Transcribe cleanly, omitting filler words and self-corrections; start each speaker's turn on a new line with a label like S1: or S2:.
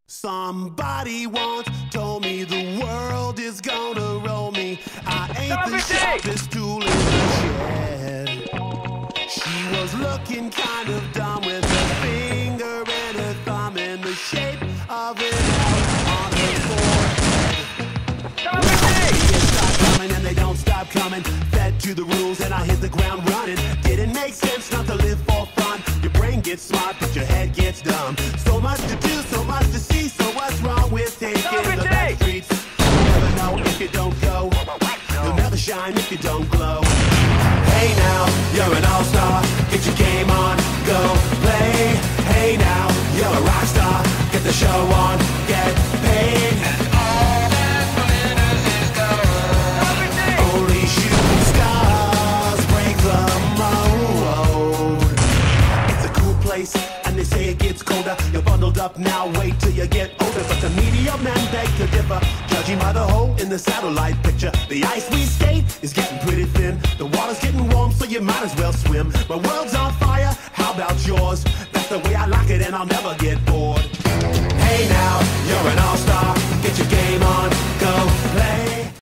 S1: Somebody once told me the world is gonna roll me. I ain't the sharpest tool in the shed. She was looking kind of dumb with her finger and her thumb in the shape of an L on her forehead. They start coming and they don't stop coming. Fed to the rules and I hit the ground running. Didn't make sense not to live for fun. Your brain gets smart but your head gets dumb. So much to do, so much to see. So what's wrong with taking the back streets? You'll never know if you don't go. You'll never shine if you don't glow. Hey now, you're an all-star. Get your game on, go play. Hey now, you're a rock star. Get the show on, get paid. And all that glitters is gold. Only shooting stars break the mold. It's a cool place, and they say it gets colder. You're bundled up now, wait till you get older. But the media men beg to differ, judging by the hole in the satellite picture. The ice we skate is getting pretty thin. The water's getting warm, so you might as well swim. My world's on fire, how about yours? That's the way I like it, and I'll never get bored.